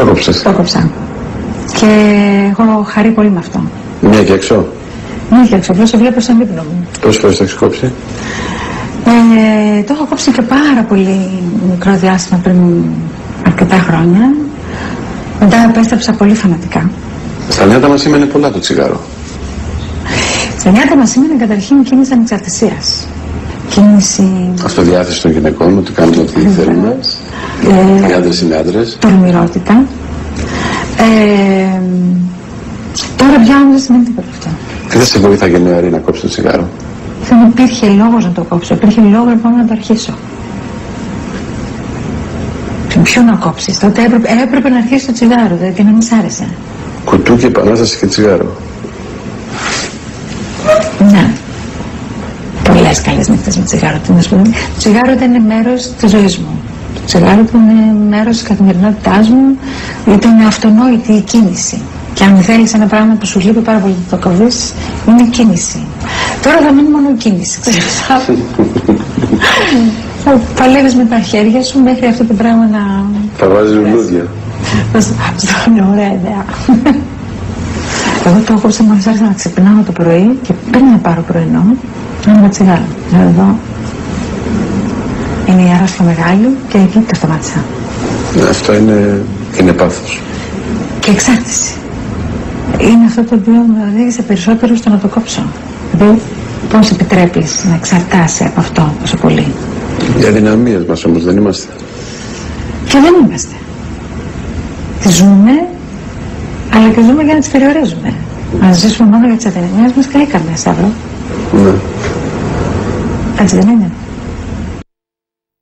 Το κόψες? Το κόψα. Και έχω χαρεί πολύ με αυτό. Μια και έξω? Μια και έξω, απλώς το βλέπω στον ύπνο μου. Πόσες φορές το έχεις κόψει? Το έχω κόψει και πάρα πολύ μικρό διάστημα πριν αρκετά χρόνια. Μετά επέστρεψα πολύ φανατικά. Στα νιάτα μας σήμαινε πολλά το τσιγάρο. Στα νιάτα μας σήμαινε καταρχήν κίνηση ανεξαρτησίας. Κίνηση... Αυτοδιάθεση των γυναικών, ότι κάνουν ό,τι θέλουν. Οι άντρες είναι άντρες. Τολμηρότητα. Τώρα πια όμως δεν σημαίνει τίποτα αυτό. Και δεν σε βοήθαγε νεαρή να κόψει το τσιγάρο? Δεν υπήρχε λόγος να το κόψω. Υπήρχε λόγος λοιπόν να το αρχίσω. Ποιο να κόψεις? Τότε έπρεπε να αρχίσει το τσιγάρο, δηλαδή να μην σ' άρεσε. Κουτούκι, επανάσταση και τσιγάρο. Ναι. Πολλές καλές νύχτες με τσιγάρο. Το τσιγάρο ήταν μέρος της ζωής μου. Το τσιγάρο ήταν μέρος της καθημερινότητάς μου. Ήταν αυτονόητη η κίνηση. Και αν θέλεις ένα πράγμα που σου λείπει πάρα πολύ να το κοβείς, είναι κίνηση. Τώρα θα μείνει μόνο κίνηση, ξέρεις. Θα παλεύεις με τα χέρια σου μέχρι αυτό το πράγμα να... Θα βάζεις λουλούδια. Αυτό είναι ωραία ιδέα. Εγώ το έχω μόλις άρχισα να ξυπνάω το πρωί και πριν να πάρω πρωινό, να είμαι τσιγάρο. Εδώ είναι η αρρώστια μεγάλη και εκεί το σταμάτησα. Αυτό είναι πάθος. Και εξάρτηση. Είναι αυτό το οποίο με οδήγησε περισσότερο στο να το κόψω. Δηλαδή, πώς επιτρέπεις να εξαρτάσαι από αυτό τόσο πολύ? Οι αδυναμίες μας όμως δεν είμαστε. Και δεν είμαστε. Τις ζούμε, αλλά και ζούμε για να τις περιορίζουμε. Αν ζήσουμε μόνο για τις αδυναμίες μας, καήκαμε, Σταύρο. Ναι. Έτσι δεν είναι?